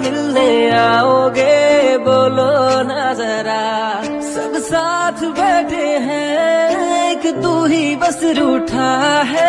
मिलने आओगे, बोलो ना जरा। सब साथ बैठे हैं, एक तू ही बस रूठा है।